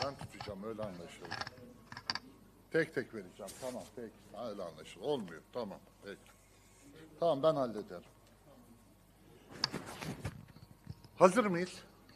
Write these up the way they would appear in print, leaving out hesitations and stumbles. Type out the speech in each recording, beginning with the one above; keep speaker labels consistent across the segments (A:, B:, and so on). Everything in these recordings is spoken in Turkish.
A: Ben tutacağım, öyle anlaşılır. Tek tek vereceğim. Tamam, peki. Öyle anlaşılır. Olmuyor. Tamam, peki. Tamam, ben hallederim. Hazır mıyız?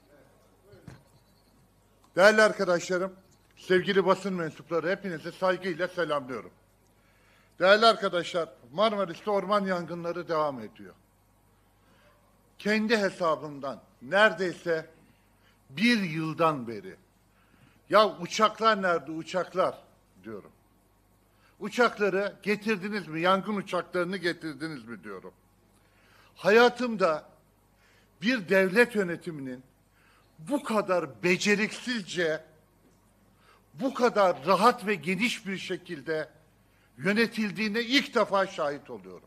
A: Değerli arkadaşlarım, sevgili basın mensupları, hepinizi saygıyla selamlıyorum. Değerli arkadaşlar, Marmaris'te orman yangınları devam ediyor. Kendi hesabımdan neredeyse bir yıldan beri, ya uçaklar nerede uçaklar diyorum. Uçakları getirdiniz mi? Yangın uçaklarını getirdiniz mi diyorum. Hayatımda bir devlet yönetiminin bu kadar beceriksizce, bu kadar rahat ve geniş bir şekilde yönetildiğine ilk defa şahit oluyorum.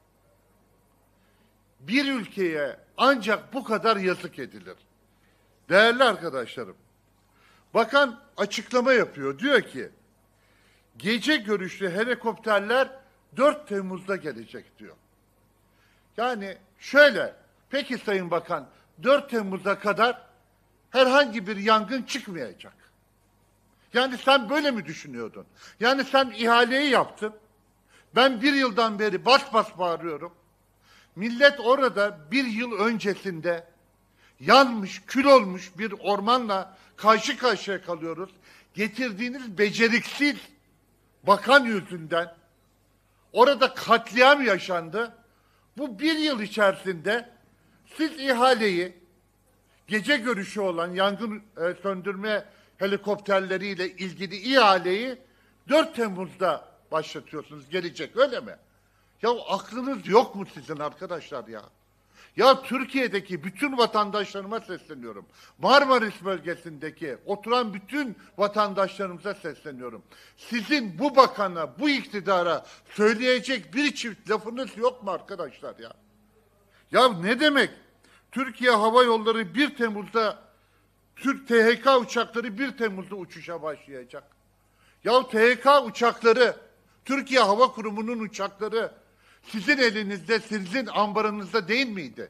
A: Bir ülkeye ancak bu kadar yazık edilir. Değerli arkadaşlarım, bakan açıklama yapıyor. Diyor ki, gece görüşlü helikopterler 4 Temmuz'da gelecek diyor. Yani şöyle, peki Sayın Bakan, 4 Temmuz'a kadar herhangi bir yangın çıkmayacak. Yani sen böyle mi düşünüyordun? Yani sen ihaleyi yaptın. Ben bir yıldan beri bas bas bağırıyorum. Millet orada bir yıl öncesinde yanmış, kül olmuş bir ormanla karşı karşıya kalıyoruz. Getirdiğiniz beceriksiz bakan yüzünden orada katliam yaşandı. Bu bir yıl içerisinde siz ihaleyi, gece görüşü olan yangın söndürme helikopterleriyle ilgili ihaleyi 4 Temmuz'da başlatıyorsunuz, gelecek, öyle mi? Ya aklınız yok mu sizin arkadaşlar ya? Ya Türkiye'deki bütün vatandaşlarıma sesleniyorum. Marmaris bölgesindeki oturan bütün vatandaşlarımıza sesleniyorum. Sizin bu bakana, bu iktidara söyleyecek bir çift lafınız yok mu arkadaşlar ya? Ya ne demek? Türkiye Hava Yolları 1 Temmuz'da, Türk THK uçakları 1 Temmuz'da uçuşa başlayacak. Ya THK uçakları, Türkiye Hava Kurumu'nun uçakları sizin elinizde, sizin ambarınızda değil miydi?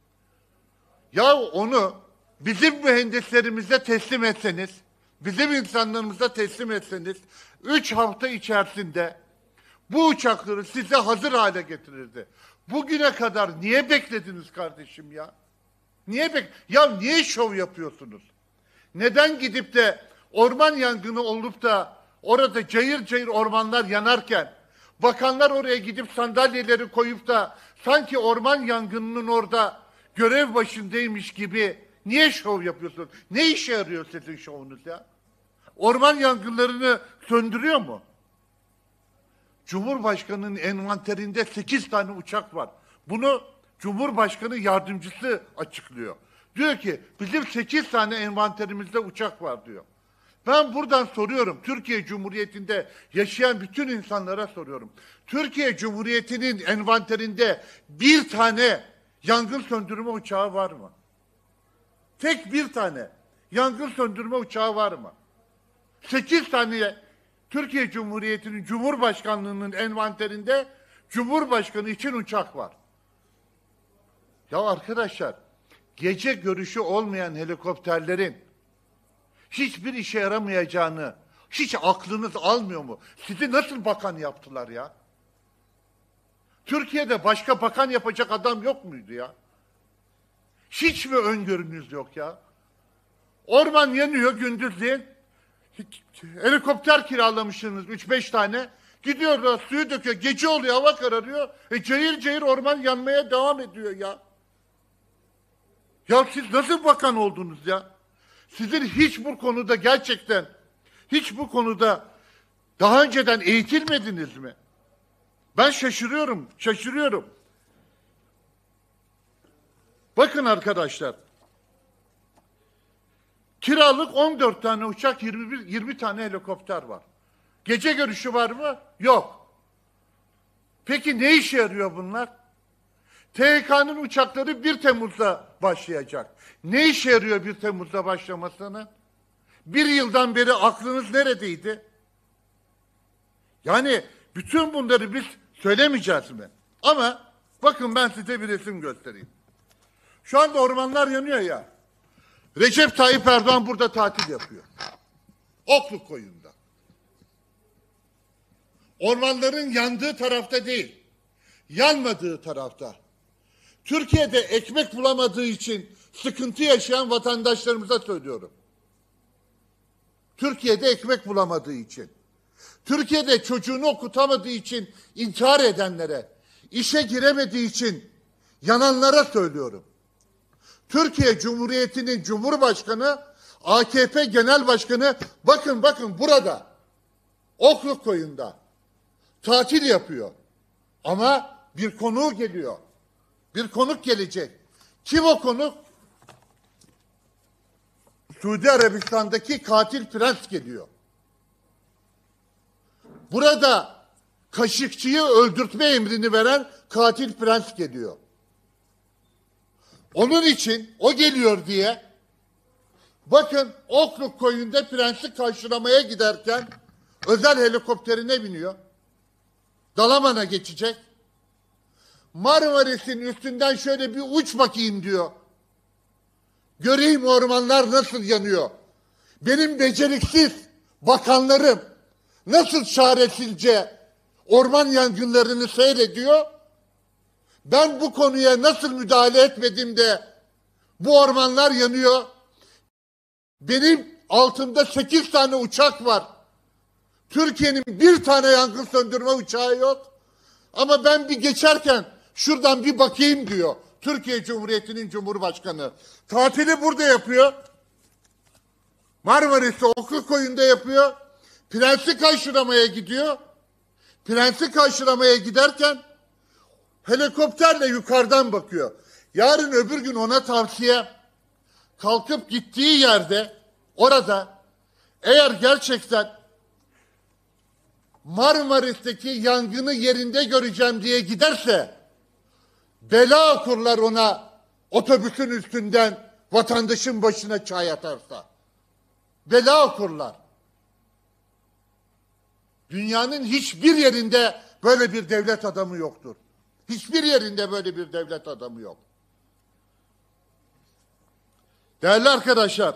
A: Ya onu bizim mühendislerimize teslim etseniz, bizim insanlarımıza teslim etseniz, 3 hafta içerisinde bu uçakları size hazır hale getirirdi. Bugüne kadar niye beklediniz kardeşim ya? Niye şov yapıyorsunuz? Neden gidip de orman yangını olup da orada cayır cayır ormanlar yanarken bakanlar oraya gidip sandalyeleri koyup da sanki orman yangınının orada görev başındaymış gibi niye şov yapıyorsunuz? Ne işe yarıyor sizin şovunuz ya? Orman yangınlarını söndürüyor mu? Cumhurbaşkanının envanterinde 8 tane uçak var. Bunu Cumhurbaşkanı yardımcısı açıklıyor. Diyor ki bizim 8 tane envanterimizde uçak var diyor. Ben buradan soruyorum, Türkiye Cumhuriyeti'nde yaşayan bütün insanlara soruyorum. Türkiye Cumhuriyeti'nin envanterinde bir tane yangın söndürme uçağı var mı? Tek bir tane yangın söndürme uçağı var mı? 8 tane Türkiye Cumhuriyeti'nin Cumhurbaşkanlığının envanterinde Cumhurbaşkanı için uçak var. Ya arkadaşlar, gece görüşü olmayan helikopterlerin hiçbir işe yaramayacağını hiç aklınız almıyor mu? Sizi nasıl bakan yaptılar ya? Türkiye'de başka bakan yapacak adam yok muydu ya? Hiç mi öngörünüz yok ya? Orman yanıyor gündüzleyin. Helikopter kiralamışsınız 3-5 tane. Gidiyorlar, suyu döküyor. Gece oluyor, hava kararıyor. Cayır cayır orman yanmaya devam ediyor ya. Ya siz nasıl bakan oldunuz ya? Sizin hiç bu konuda gerçekten, hiç bu konuda daha önceden eğitilmediniz mi? Ben şaşırıyorum. Bakın arkadaşlar, kiralık 14 tane uçak, 20 tane helikopter var. Gece görüşü var mı? Yok. Peki ne işe yarıyor bunlar? THK'nın uçakları 1 Temmuz'da başlayacak. Ne işe yarıyor 1 Temmuz'da başlamasını? Bir yıldan beri aklınız neredeydi? Yani bütün bunları biz söylemeyeceğiz mi? Ama bakın ben size bir resim göstereyim. Şu anda ormanlar yanıyor ya. Recep Tayyip Erdoğan burada tatil yapıyor. Oklukkoyun'da. Ormanların yandığı tarafta değil, yanmadığı tarafta. Türkiye'de ekmek bulamadığı için sıkıntı yaşayan vatandaşlarımıza söylüyorum. Türkiye'de ekmek bulamadığı için, Türkiye'de çocuğunu okutamadığı için intihar edenlere, işe giremediği için yananlara söylüyorum. Türkiye Cumhuriyeti'nin Cumhurbaşkanı, AKP Genel Başkanı bakın burada, Oklukkoyun'da tatil yapıyor. Ama bir konuğu geliyor. Bir konuk gelecek. Kim o konuk? Suudi Arabistan'daki katil prens geliyor. Burada Kaşıkçı'yı öldürtme emrini veren katil prens geliyor. Onun için o geliyor diye bakın Oklukkoyun'da prensi karşılamaya giderken özel helikopterine biniyor. Dalaman'a geçecek. Marmaris'in üstünden şöyle bir uç bakayım diyor. Göreyim ormanlar nasıl yanıyor. Benim beceriksiz bakanlarım nasıl çaresizce orman yangınlarını seyrediyor. Ben bu konuya nasıl müdahale etmedim de bu ormanlar yanıyor. Benim altımda 8 tane uçak var. Türkiye'nin bir tane yangın söndürme uçağı yok. Ama ben bir geçerken şuradan bir bakayım diyor. Türkiye Cumhuriyeti'nin Cumhurbaşkanı. Tatili burada yapıyor. Marmaris'te Oklukkoyun'da yapıyor. Prensi karşılamaya gidiyor. Prensi karşılamaya giderken helikopterle yukarıdan bakıyor. Yarın öbür gün ona tavsiye, kalkıp gittiği yerde orada eğer gerçekten Marmaris'teki yangını yerinde göreceğim diye giderse bela okurlar ona, otobüsün üstünden vatandaşın başına çay atarsa. Bela okurlar. Dünyanın hiçbir yerinde böyle bir devlet adamı yoktur. Hiçbir yerinde böyle bir devlet adamı yok. Değerli arkadaşlar,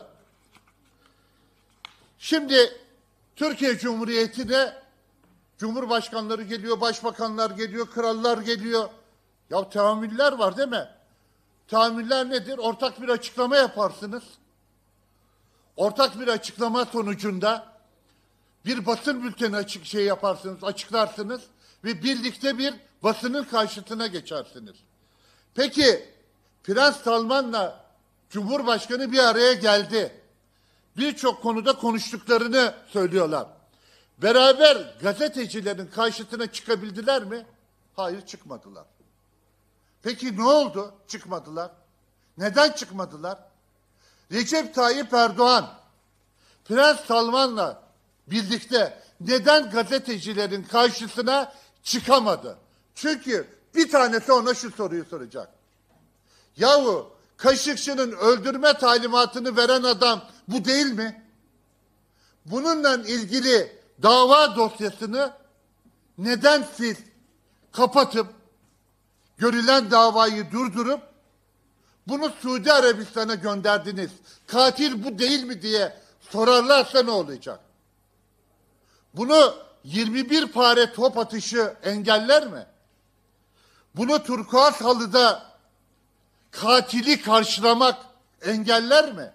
A: şimdi Türkiye Cumhuriyeti'ne Cumhurbaşkanları geliyor, başbakanlar geliyor, krallar geliyor. Ya tahammüller var değil mi? Tahammüller nedir? Ortak bir açıklama yaparsınız. Ortak bir açıklama sonucunda bir basın bülteni yaparsınız, açıklarsınız ve birlikte bir basının karşısına geçersiniz. Peki Prens Salman'la Cumhurbaşkanı bir araya geldi. Birçok konuda konuştuklarını söylüyorlar. Beraber gazetecilerin karşısına çıkabildiler mi? Hayır, çıkmadılar. Peki ne oldu? Çıkmadılar. Neden çıkmadılar? Recep Tayyip Erdoğan, Prens Salman'la birlikte neden gazetecilerin karşısına çıkamadı? Çünkü bir tanesi ona şu soruyu soracak. Yahu Kaşıkçı'nın öldürme talimatını veren adam bu değil mi? Bununla ilgili dava dosyasını neden siz kapatıp görülen davayı durdurup bunu Suudi Arabistan'a gönderdiniz? Katil bu değil mi diye sorarlarsa ne olacak? Bunu 21 pare top atışı engeller mi? Bunu turkuaz halıda katili karşılamak engeller mi?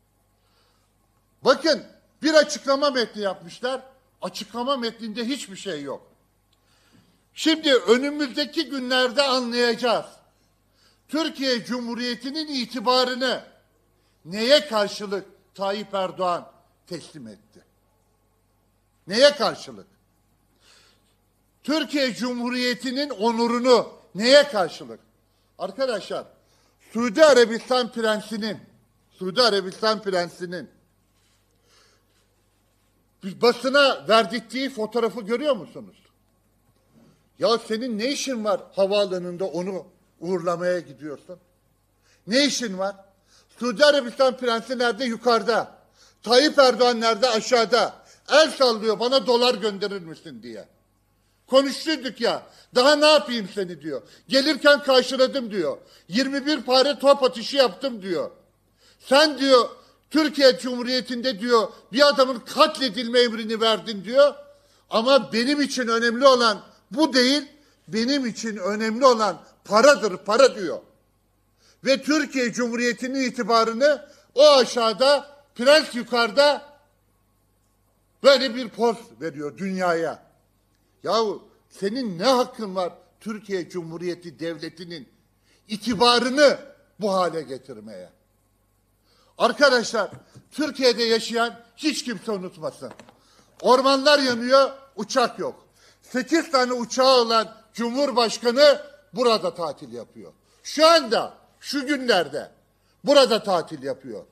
A: Bakın bir açıklama metni yapmışlar. Açıklama metninde hiçbir şey yok. Şimdi önümüzdeki günlerde anlayacağız. Türkiye Cumhuriyeti'nin itibarını neye karşılık Tayyip Erdoğan teslim etti? Neye karşılık? Türkiye Cumhuriyeti'nin onurunu neye karşılık? Arkadaşlar, Suudi Arabistan Prensinin basına verdirttiği fotoğrafı görüyor musunuz? Ya senin ne işin var havaalanında onu uğurlamaya gidiyorsun? Ne işin var? Suudi Arabistan Prensi nerede? Yukarıda. Tayyip Erdoğan nerede? Aşağıda. El sallıyor, bana dolar gönderir misin diye. Konuştuk ya. Daha ne yapayım seni diyor. Gelirken karşıladım diyor. 21 pare top atışı yaptım diyor. Sen diyor Türkiye Cumhuriyeti'nde diyor bir adamın katledilme emrini verdin diyor. Ama benim için önemli olan bu değil, benim için önemli olan paradır, para diyor. Ve Türkiye Cumhuriyeti'nin itibarını o aşağıda, prens yukarıda böyle bir poz veriyor dünyaya. Yahu senin ne hakkın var Türkiye Cumhuriyeti Devleti'nin itibarını bu hale getirmeye? Arkadaşlar, Türkiye'de yaşayan hiç kimse unutmasın. Ormanlar yanıyor, uçak yok. 8 tane uçağı olan Cumhurbaşkanı burada tatil yapıyor. Şu anda, şu günlerde burada tatil yapıyor.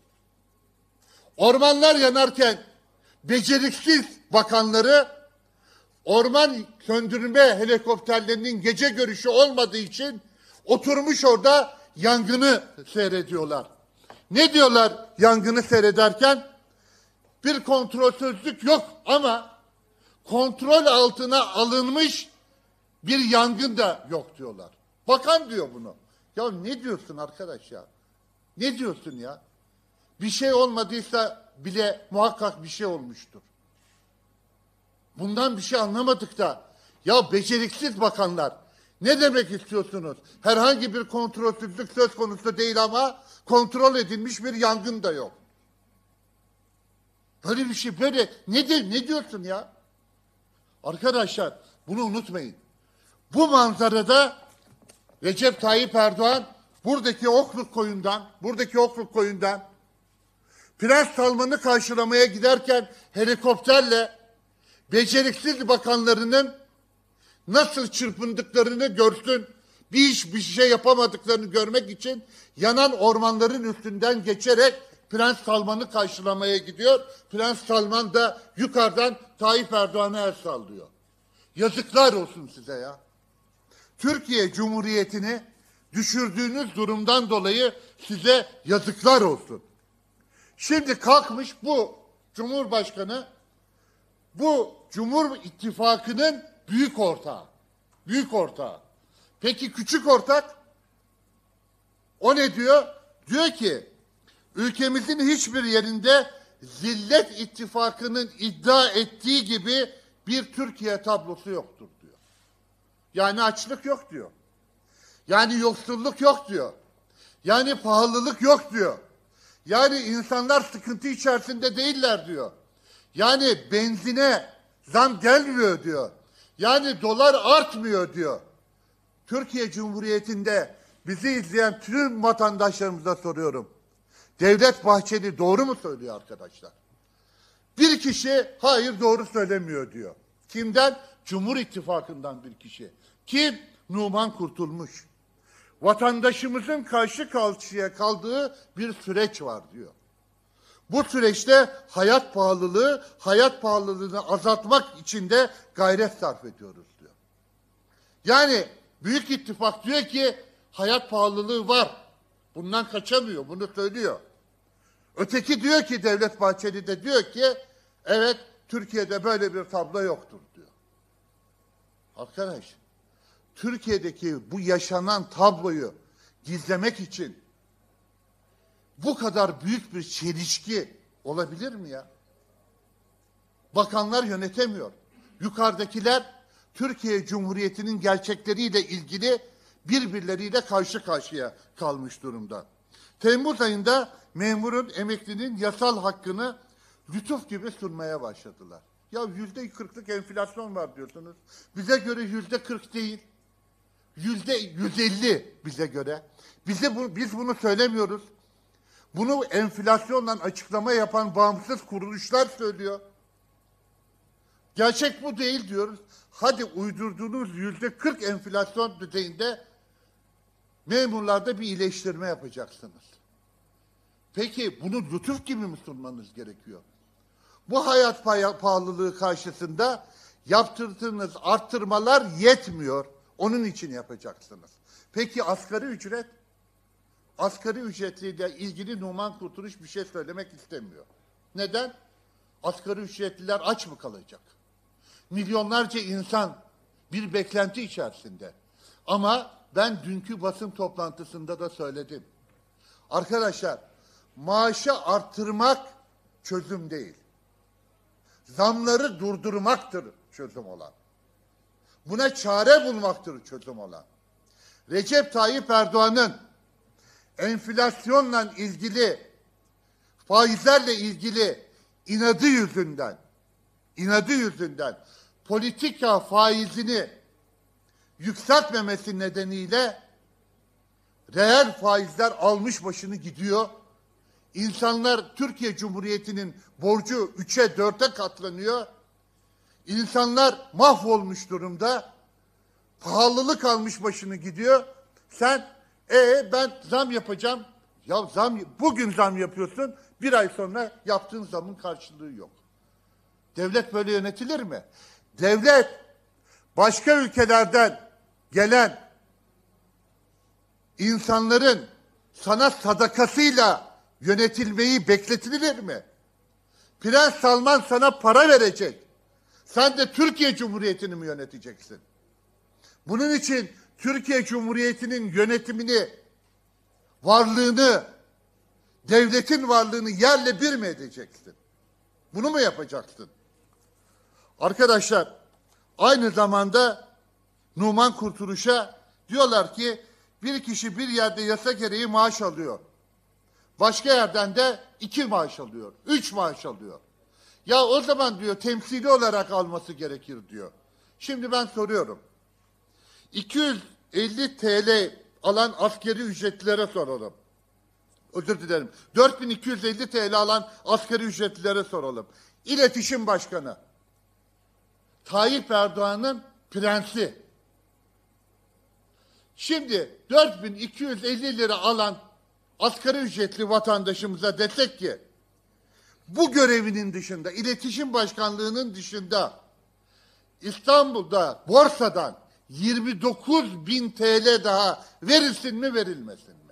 A: Ormanlar yanarken beceriksiz bakanları orman söndürme helikopterlerinin gece görüşü olmadığı için oturmuş orada yangını seyrediyorlar. Ne diyorlar yangını seyrederken? Bir kontrolsüzlük yok ama kontrol altına alınmış bir yangın da yok diyorlar. Bakan diyor bunu. Ya ne diyorsun arkadaş ya? Ne diyorsun ya? Bir şey olmadıysa bile muhakkak bir şey olmuştur. Bundan bir şey anlamadık da. Ya beceriksiz bakanlar. Ne demek istiyorsunuz? Herhangi bir kontrolsüzlük söz konusu değil ama kontrol edilmiş bir yangın da yok. Böyle bir şey böyle ne diyorsun ya? Arkadaşlar bunu unutmayın. Bu manzarada Recep Tayyip Erdoğan buradaki Okruk koyundan Prens Salman'ı karşılamaya giderken helikopterle beceriksiz bakanlarının nasıl çırpındıklarını görsün, bir şey yapamadıklarını görmek için yanan ormanların üstünden geçerek Prens Salman'ı karşılamaya gidiyor. Prens Salman da yukarıdan Tayyip Erdoğan'a el sallıyor. Yazıklar olsun size ya. Türkiye Cumhuriyeti'ni düşürdüğünüz durumdan dolayı size yazıklar olsun. Şimdi kalkmış bu Cumhurbaşkanı, bu Cumhur İttifakı'nın büyük ortağı. Büyük ortağı. Peki küçük ortak? O ne diyor? Diyor ki ülkemizin hiçbir yerinde Zillet İttifakı'nın iddia ettiği gibi bir Türkiye tablosu yoktur diyor. Yani açlık yok diyor. Yani yoksulluk yok diyor. Yani pahalılık yok diyor. Yani insanlar sıkıntı içerisinde değiller diyor. Yani benzine zam gelmiyor diyor. Yani dolar artmıyor diyor. Türkiye Cumhuriyeti'nde bizi izleyen tüm vatandaşlarımıza soruyorum. Devlet Bahçeli doğru mu söylüyor arkadaşlar? Bir kişi hayır doğru söylemiyor diyor. Kimden? Cumhur İttifakı'ndan bir kişi. Kim? Numan Kurtulmuş. Vatandaşımızın karşı karşıya kaldığı bir süreç var diyor. Bu süreçte hayat pahalılığını azaltmak için de gayret sarf ediyoruz diyor. Yani Büyük İttifak diyor ki hayat pahalılığı var. Bundan kaçamıyor, bunu söylüyor. Öteki diyor ki Devlet Bahçeli de diyor ki evet Türkiye'de böyle bir tablo yoktur diyor. Arkadaş, Türkiye'deki bu yaşanan tabloyu gizlemek için bu kadar büyük bir çelişki olabilir mi ya? Bakanlar yönetemiyor. Yukarıdakiler Türkiye Cumhuriyeti'nin gerçekleriyle ilgili birbirleriyle karşı karşıya kalmış durumda. Temmuz ayında memurun, emeklinin yasal hakkını lütuf gibi sunmaya başladılar. Ya %40'lık enflasyon var diyorsunuz. Bize göre %40 değil. %150 bize göre. Biz bunu söylemiyoruz. Bunu enflasyonla açıklama yapan bağımsız kuruluşlar söylüyor. Gerçek bu değil diyoruz. Hadi uydurduğunuz %40 enflasyon düzeyinde memurlarda bir iyileştirme yapacaksınız. Peki bunu lütuf gibi mi sunmanız gerekiyor? Bu hayat pahalılığı karşısında yaptırdığınız arttırmalar yetmiyor. Onun için yapacaksınız. Peki asgari ücret? Asgari ücretliyle ilgili Numan Kurtuluş bir şey söylemek istemiyor. Neden? Asgari ücretliler aç mı kalacak? Milyonlarca insan bir beklenti içerisinde. Ama ben dünkü basın toplantısında da söyledim. Arkadaşlar, maaşı arttırmak çözüm değil. Zamları durdurmaktır çözüm olan. Buna çare bulmaktır çözüm olan. Recep Tayyip Erdoğan'ın enflasyonla ilgili, faizlerle ilgili inadı yüzünden politika faizini yükseltmemesi nedeniyle reel faizler almış başını gidiyor. İnsanlar, Türkiye Cumhuriyeti'nin borcu 3'e 4'e katlanıyor. İnsanlar mahvolmuş durumda. Pahalılık almış başını gidiyor. Sen ben zam yapacağım. Ya bugün zam yapıyorsun. Bir ay sonra yaptığın zamın karşılığı yok. Devlet böyle yönetilir mi? Devlet başka ülkelerden gelen insanların sana sadakasıyla yönetilmeyi bekletilir mi? Prens Salman sana para verecek. Sen de Türkiye Cumhuriyeti'ni mi yöneteceksin? Bunun için Türkiye Cumhuriyeti'nin yönetimini, varlığını, devletin varlığını yerle bir mi edeceksin? Bunu mu yapacaksın? Arkadaşlar, aynı zamanda Numan Kurtuluş'a diyorlar ki bir kişi bir yerde yasa gereği maaş alıyor. Başka yerden de 2 maaş alıyor, 3 maaş alıyor. Ya o zaman diyor temsili olarak alması gerekir diyor. Şimdi ben soruyorum. 250 TL alan askeri ücretlilere soralım. Özür dilerim. 4250 TL alan asgari ücretlilere soralım. İletişim Başkanı. Tayyip Erdoğan'ın prensi. Şimdi 4250 lira alan asgari ücretli vatandaşımıza desek ki bu görevinin dışında, iletişim başkanlığının dışında İstanbul'da borsadan 29.000 TL daha verilsin mi verilmesin mi?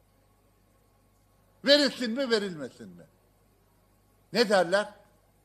A: Verilsin mi verilmesin mi? Ne derler?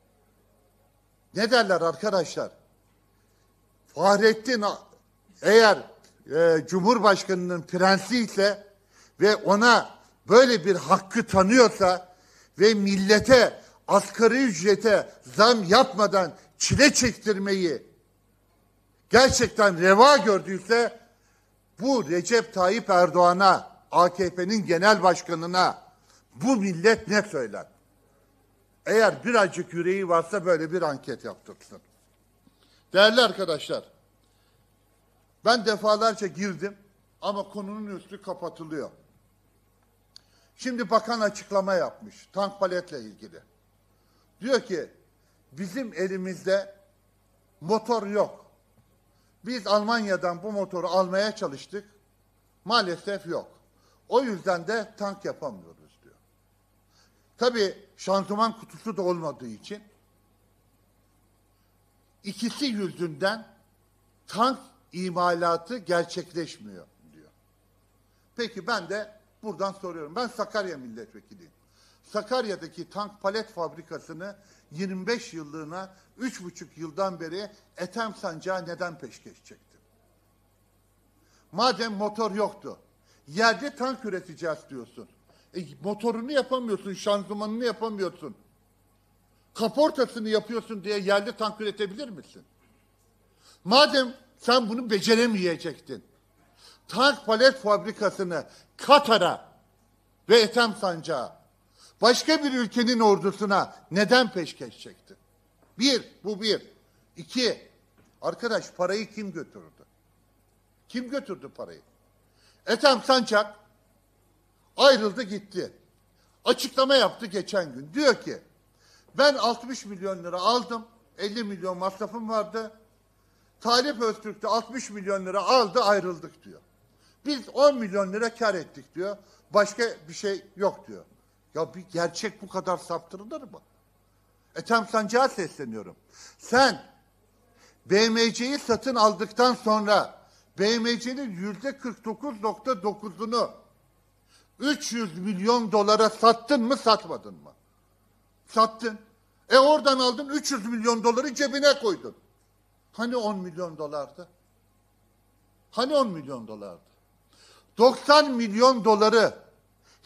A: Ne derler arkadaşlar? Fahrettin eğer Cumhurbaşkanı'nın prensi ise ve ona böyle bir hakkı tanıyorsa ve millete asgari ücrete zam yapmadan çile çektirmeyi gerçekten reva gördüyse bu Recep Tayyip Erdoğan'a, AKP'nin genel başkanına bu millet ne söyler? Eğer birazcık yüreği varsa böyle bir anket yaptırsın. Değerli arkadaşlar, ben defalarca girdim ama konunun üstü kapatılıyor. Şimdi bakan açıklama yapmış tank paletle ilgili. Diyor ki bizim elimizde motor yok. Biz Almanya'dan bu motoru almaya çalıştık. Maalesef yok. O yüzden de tank yapamıyoruz diyor. Tabii şanzıman kutusu da olmadığı için ikisi yüzünden tank imalatı gerçekleşmiyor diyor. Peki ben de buradan soruyorum. Ben Sakarya milletvekiliyim. Sakarya'daki tank palet fabrikasını 25 yıllığına 3,5 yıldan beri Ethem Sancağı neden peşkeş çekti? Madem motor yoktu, yerde tank üreteceğiz diyorsun. Motorunu yapamıyorsun, şanzımanını yapamıyorsun. Kaportasını yapıyorsun diye yerli tank üretebilir misin? Madem sen bunu beceremeyecektin, tank palet fabrikasını Katar'a ve Ethem Sancağı başka bir ülkenin ordusuna neden peşkeş çekti? Bu bir. 2, arkadaş parayı kim götürdü? Kim götürdü parayı? Ethem Sancak ayrıldı gitti. Açıklama yaptı geçen gün. Diyor ki ben 60 milyon lira aldım. 50 milyon masrafım vardı. Talip Öztürk de 60 milyon lira aldı ayrıldık diyor. Biz 10 milyon lira kar ettik diyor. Başka bir şey yok diyor. Ya bir gerçek bu kadar saptırılır mı? Ethem Sancak'a sesleniyorum. Sen BMC'yi satın aldıktan sonra BMC'nin %49.9'unu 300 milyon dolara sattın mı satmadın mı? Sattın. Oradan aldın 300 milyon doları cebine koydun. Hani 10 milyon dolardı? Hani 10 milyon dolardı? 90 milyon doları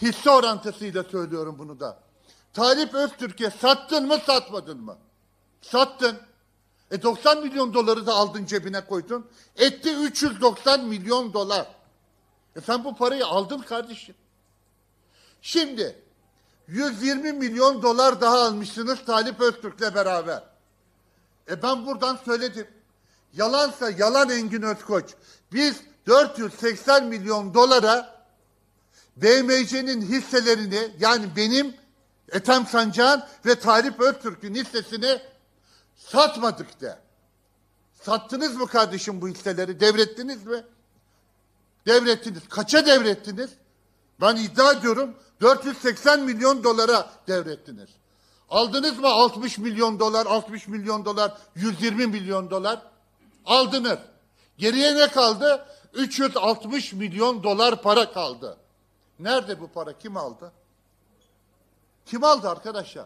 A: Hisse orantısıyla söylüyorum bunu da. Talip Öztürk'e sattın mı satmadın mı? Sattın. 90 milyon doları da aldın cebine koydun. Etti 390 milyon dolar. Sen bu parayı aldın kardeşim. Şimdi 120 milyon dolar daha almışsınız Talip Öztürk'le beraber. Ben buradan söyledim. Yalansa yalan Engin Özkoç. Biz 480 milyon dolara BMC'nin hisselerini, yani benim, Ethem Sancak'ın ve Talip Öztürk'ün hissesini satmadık de. Sattınız mı kardeşim bu hisseleri? Devrettiniz mi? Devrettiniz. Kaça devrettiniz? Ben iddia ediyorum 480 milyon dolara devrettiniz. Aldınız mı 60 milyon dolar, 60 milyon dolar, 120 milyon dolar? Aldınız. Geriye ne kaldı? 360 milyon dolar para kaldı. Nerede bu para? Kim aldı? Kim aldı arkadaşlar?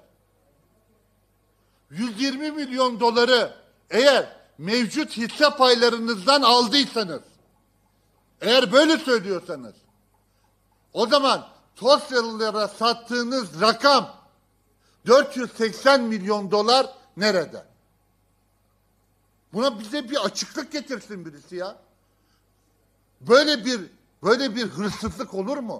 A: 120 milyon doları eğer mevcut hisse paylarınızdan aldıysanız, eğer böyle söylüyorsanız, o zaman Tosyalılara sattığınız rakam 480 milyon dolar nerede? Buna bize bir açıklık getirsin birisi ya. Böyle bir hırsızlık olur mu?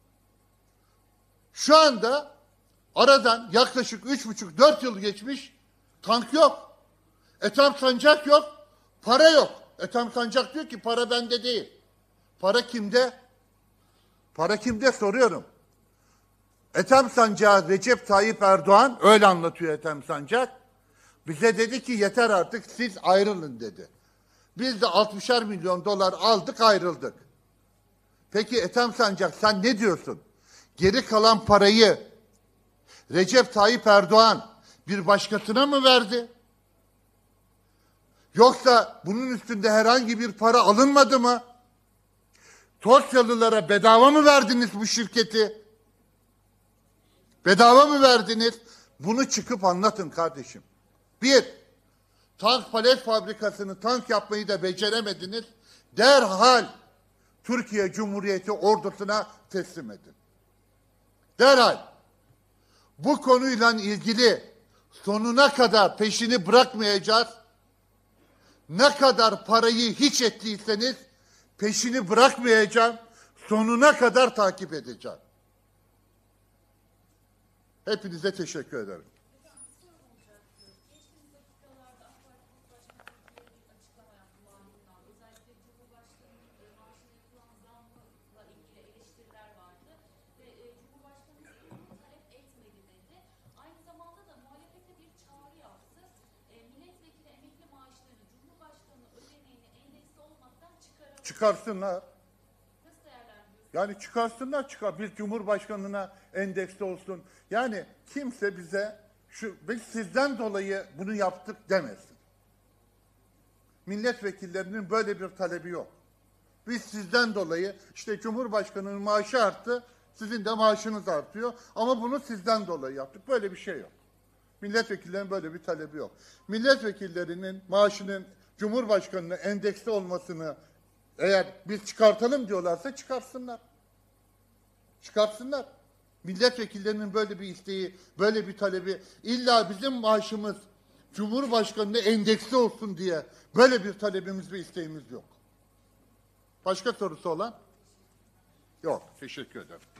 A: Şu anda aradan yaklaşık 3,5-4 yıl geçmiş, tank yok. Ethem Sancak yok, para yok. Ethem Sancak diyor ki para bende değil. Para kimde? Para kimde soruyorum. Ethem Sancak, Recep Tayyip Erdoğan, öyle anlatıyor Ethem Sancak. Bize dedi ki yeter artık, siz ayrılın dedi. Biz de 60'ar milyon dolar aldık, ayrıldık. Peki Ethem Sancak sen ne diyorsun? Geri kalan parayı Recep Tayyip Erdoğan bir başkasına mı verdi? Yoksa bunun üstünde herhangi bir para alınmadı mı? Tosyalılara bedava mı verdiniz bu şirketi? Bedava mı verdiniz? Bunu çıkıp anlatın kardeşim. Bir, tank palet fabrikasını tank yapmayı da beceremediniz. Derhal Türkiye Cumhuriyeti ordusuna teslim edin. Derhal. Bu konuyla ilgili sonuna kadar peşini bırakmayacağız. Ne kadar parayı hiç ettiyseniz peşini bırakmayacağım. Sonuna kadar takip edeceğim. Hepinize teşekkür ederim. Çıkarsınlar. Yani çıkarsınlar, bir Cumhurbaşkanına endeksli olsun. Yani kimse bize biz sizden dolayı bunu yaptık demesin. Milletvekillerinin böyle bir talebi yok. Biz sizden dolayı işte Cumhurbaşkanının maaşı arttı, sizin de maaşınız artıyor ama bunu sizden dolayı yaptık. Böyle bir şey yok. Milletvekillerinin böyle bir talebi yok. Milletvekillerinin maaşının Cumhurbaşkanına endeksli olmasını eğer biz çıkartalım diyorlarsa çıkarsınlar. Çıkarsınlar. Milletvekillerinin böyle bir isteği, böyle bir talebi, illa bizim maaşımız Cumhurbaşkanı'na endeksli olsun diye böyle bir talebimiz ve isteğimiz yok. Başka sorusu olan? Yok. Teşekkür ederim.